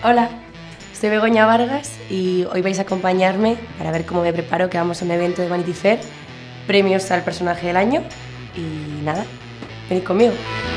Hola, soy Begoña Vargas y hoy vais a acompañarme para ver cómo me preparo, que vamos a un evento de Vanity Fair, premios al personaje del año y nada, venid conmigo.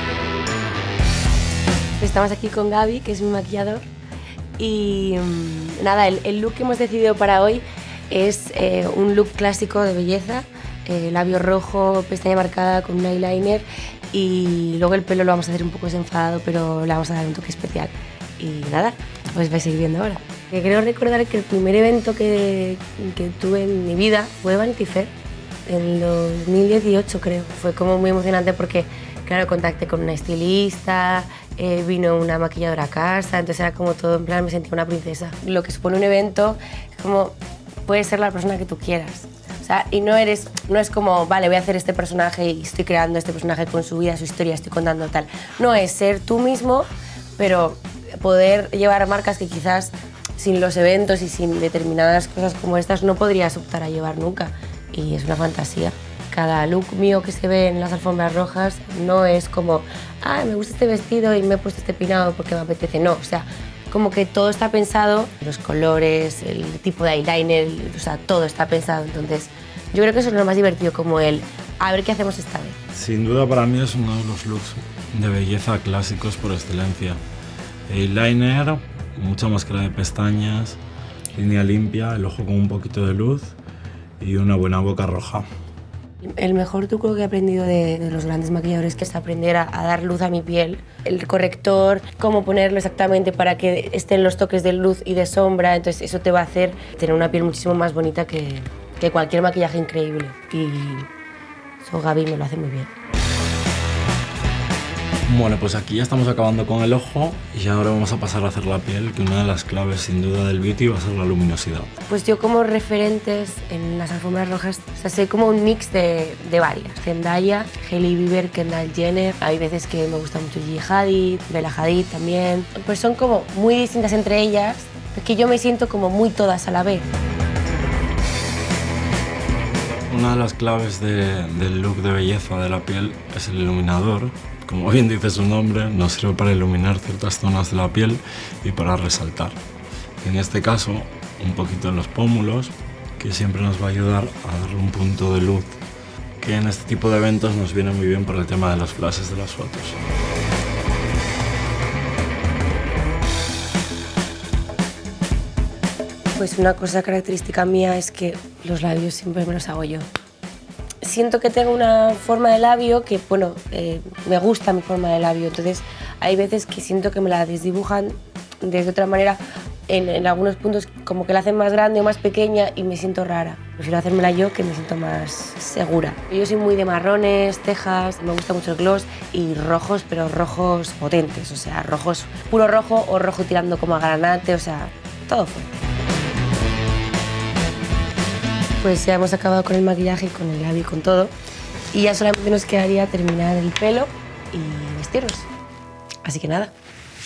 Estamos aquí con Gaby, que es mi maquillador, y nada, el look que hemos decidido para hoy es un look clásico de belleza, labio rojo, pestaña marcada con un eyeliner y luego el pelo lo vamos a hacer un poco desenfadado, pero le vamos a dar un toque especial. Y nada, os vais a ir viendo ahora. Creo recordar que el primer evento que tuve en mi vida fue Vanity Fair, en 2018 creo. Fue como muy emocionante porque, claro, contacté con una estilista, vino una maquilladora a casa, entonces era como todo, en plan me sentía una princesa. Lo que supone un evento es como, puedes ser la persona que tú quieras. O sea, y no es como, vale, voy a hacer este personaje y estoy creando este personaje con su vida, su historia, estoy contando tal. No, es ser tú mismo, pero poder llevar marcas que quizás sin los eventos y sin determinadas cosas como estas no podrías optar a llevar nunca. Y es una fantasía. Cada look mío que se ve en las alfombras rojas no es como, ah, me gusta este vestido y me he puesto este peinado porque me apetece. No, o sea, como que todo está pensado, los colores, el tipo de eyeliner, o sea, todo está pensado. Entonces, yo creo que eso es lo más divertido, como el a ver qué hacemos esta vez. Sin duda para mí es uno de los looks de belleza clásicos por excelencia. Eyeliner, mucha máscara de pestañas, línea limpia, el ojo con un poquito de luz y una buena boca roja. El mejor truco que he aprendido de los grandes maquilladores que es aprender a dar luz a mi piel. El corrector, cómo ponerlo exactamente para que estén los toques de luz y de sombra, entonces eso te va a hacer tener una piel muchísimo más bonita que cualquier maquillaje increíble. Y eso Gaby me lo hace muy bien. Bueno, pues aquí ya estamos acabando con el ojo y ahora vamos a pasar a hacer la piel, que una de las claves sin duda del beauty va a ser la luminosidad. Pues yo como referentes en las alfombras rojas, o sea, soy como un mix de varias. Zendaya, Hailey Bieber, Kendall Jenner, hay veces que me gusta mucho Gigi Hadid, Bella Hadid también. Pues son como muy distintas entre ellas, es que yo me siento como muy todas a la vez. Una de las claves del look de belleza de la piel es el iluminador. Como bien dice su nombre, nos sirve para iluminar ciertas zonas de la piel y para resaltar. En este caso, un poquito en los pómulos, que siempre nos va a ayudar a darle un punto de luz, que en este tipo de eventos nos viene muy bien por el tema de los flashes de las fotos. Pues una cosa característica mía es que los labios siempre me los hago yo. Siento que tengo una forma de labio que, bueno, me gusta mi forma de labio, entonces hay veces que siento que me la desdibujan de otra manera, en algunos puntos como que la hacen más grande o más pequeña y me siento rara. Prefiero hacérmela yo, que me siento más segura. Yo soy muy de marrones, tejas, me gusta mucho el gloss y rojos, pero rojos potentes, o sea, rojos puro rojo o rojo tirando como a granate, o sea, todo fuerte. Pues ya hemos acabado con el maquillaje, con el labio y con todo. Y ya solamente nos quedaría terminar el pelo y vestirnos. Así que nada.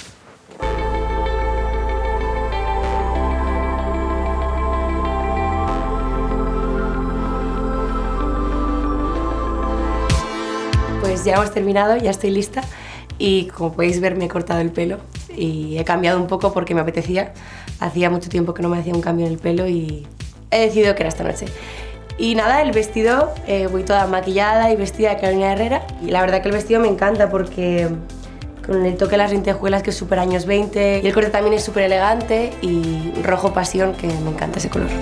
Pues ya hemos terminado, ya estoy lista. Y como podéis ver, me he cortado el pelo y he cambiado un poco porque me apetecía. Hacía mucho tiempo que no me hacía un cambio en el pelo y he decidido que era esta noche. Y nada, el vestido, voy toda maquillada y vestida de Carolina Herrera. Y la verdad que el vestido me encanta porque con el toque de las lentejuelas, que es súper años 20, y el corte también es súper elegante, y rojo pasión, que me encanta ese color.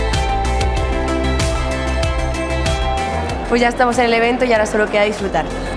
Pues ya estamos en el evento y ahora solo queda disfrutar.